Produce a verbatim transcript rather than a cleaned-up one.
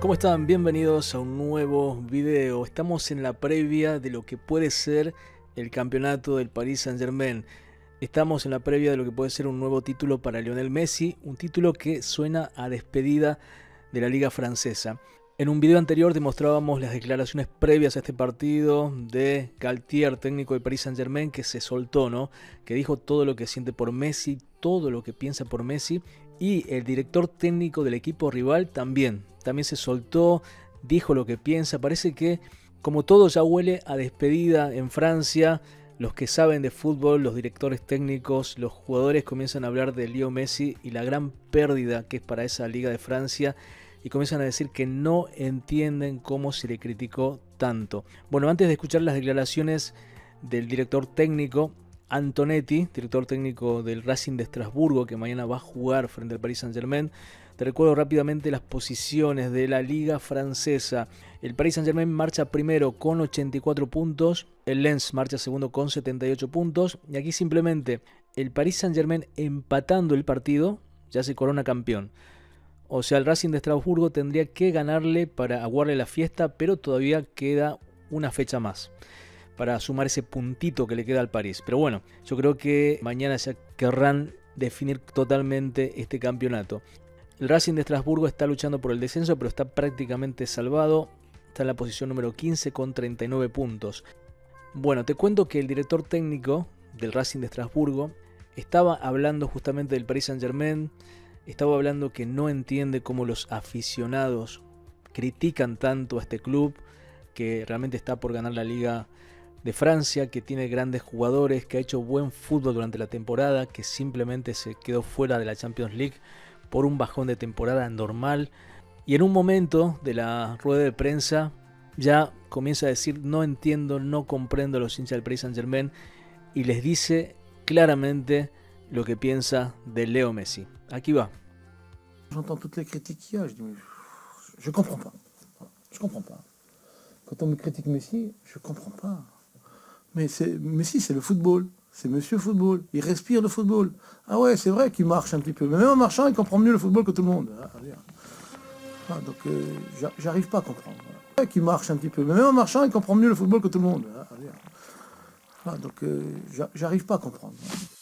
¿Cómo están? Bienvenidos a un nuevo video. Estamos en la previa de lo que puede ser el campeonato del Paris Saint-Germain. Estamos en la previa de lo que puede ser un nuevo título para Lionel Messi, un título que suena a despedida de la Liga Francesa. En un video anterior demostrábamos las declaraciones previas a este partido de Galtier, técnico del Paris Saint-Germain, que se soltó, ¿no? Que dijo todo lo que siente por Messi, todo lo que piensa por Messi. Y el director técnico del equipo rival también, también se soltó, dijo lo que piensa. Parece que, como todo ya huele a despedida en Francia, los que saben de fútbol, los directores técnicos, los jugadores comienzan a hablar de Leo Messi y la gran pérdida que es para esa Liga de Francia. Y comienzan a decir que no entienden cómo se le criticó tanto. Bueno, antes de escuchar las declaraciones del director técnico Antonetti, director técnico del Racing de Estrasburgo, que mañana va a jugar frente al Paris Saint-Germain, te recuerdo rápidamente las posiciones de la Liga Francesa. El Paris Saint-Germain marcha primero con ochenta y cuatro puntos, el Lens marcha segundo con setenta y ocho puntos, y aquí simplemente el Paris Saint-Germain empatando el partido ya se corona campeón. O sea, el Racing de Estrasburgo tendría que ganarle para aguarle la fiesta, pero todavía queda una fecha más para sumar ese puntito que le queda al París. Pero bueno, yo creo que mañana ya querrán definir totalmente este campeonato. El Racing de Estrasburgo está luchando por el descenso, pero está prácticamente salvado. Está en la posición número quince con treinta y nueve puntos. Bueno, te cuento que el director técnico del Racing de Estrasburgo estaba hablando justamente del Paris Saint-Germain. Estaba hablando que no entiende cómo los aficionados critican tanto a este club, que realmente está por ganar la Liga de Francia, que tiene grandes jugadores, que ha hecho buen fútbol durante la temporada, que simplemente se quedó fuera de la Champions League por un bajón de temporada normal. Y en un momento de la rueda de prensa ya comienza a decir: no entiendo, no comprendo a los hinchas del Paris Saint-Germain, y les dice claramente lo que piensa de Leo Messi. Aquí va. J'entends toutes les critiques qu'il y a, je dis mais je comprends pas. Je comprends pas. Quand on me critique Messi, je comprends pas. Mais c'est Messi, c'est le football. C'est monsieur football. Il respire le football. Ah ouais, c'est vrai qu'il marche un petit peu. Mais même en marchant, il comprend mieux le football que tout le monde. Ah, donc euh, j'arrive pas à comprendre. Ouais, qu'il marche un petit peu. Mais même en marchant, il comprend mieux le football que tout le monde. Ah, donc euh, j'arrive pas à comprendre.